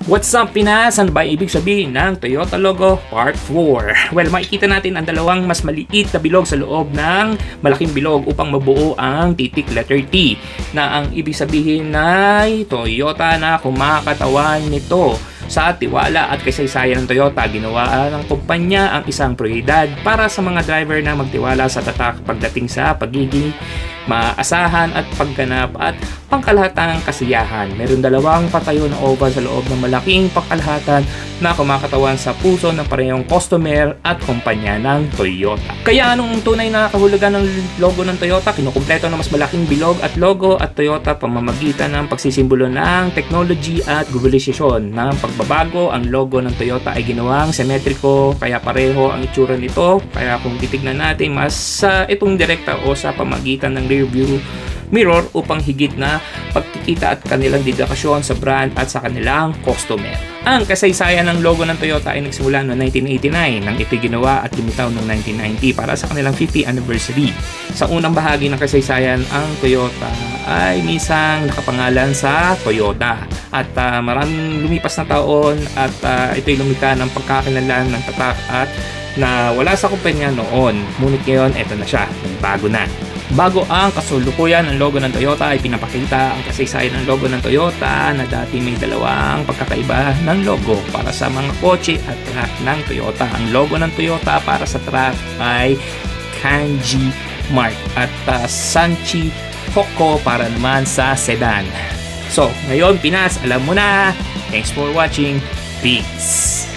What's up Pinas? Ano ba ibig sabihin ng Toyota logo Part 4? Well, makikita natin ang dalawang mas maliit na bilog sa loob ng malaking bilog upang mabuo ang titik letter T, na ang ibig sabihin ay Toyota na kumakatawan nito. Sa tiwala at kasaysayan ng Toyota, ginawa ng kumpanya ang isang prioridad para sa mga driver na magtiwala sa tatak pagdating sa pagiging maasahan at pagganap at pangkalahatang kasiyahan. Meron dalawang patayo na oval sa loob ng malaking pangkalahatan na kumakatawan sa puso ng parehong customer at kumpanya ng Toyota. Kaya anong tunay na kahulugan ng logo ng Toyota? Kinukumpleto ng mas malaking bilog at logo at Toyota pamamagitan ng pagsisimbolo ng technology at globalisasyon. Ng pagbabago, ang logo ng Toyota ay ginawang symmetrico, kaya pareho ang itsura nito. Kaya kung titignan natin, mas itong direkta o sa pamagitan ng rear view mirror upang higit na pagkikita at kanilang dedikasyon sa brand at sa kanilang customer. Ang kasaysayan ng logo ng Toyota ay nagsimula noong 1989 nang ito ginawa at lumitaw noong 1990 para sa kanilang 50th anniversary. Sa unang bahagi ng kasaysayan, ang Toyota ay misang nakapangalan sa Toyota at maraming lumipas na taon at ito'y lumika ng pagkakinalan ng tatak at na wala sa kumpanya noon. Ngunit ngayon, eto na siya, bago na. Bago ang kasulukuyan ng logo ng Toyota ay pinapakita ang kasaysayan ng logo ng Toyota na dati may dalawang pagkakaiba ng logo para sa mga kotse at truck ng Toyota. Ang logo ng Toyota para sa truck ay Kanji Mark at Sanchi Hoko para naman sa sedan. So, ngayon Pinas, alam mo na. Thanks for watching. Peace!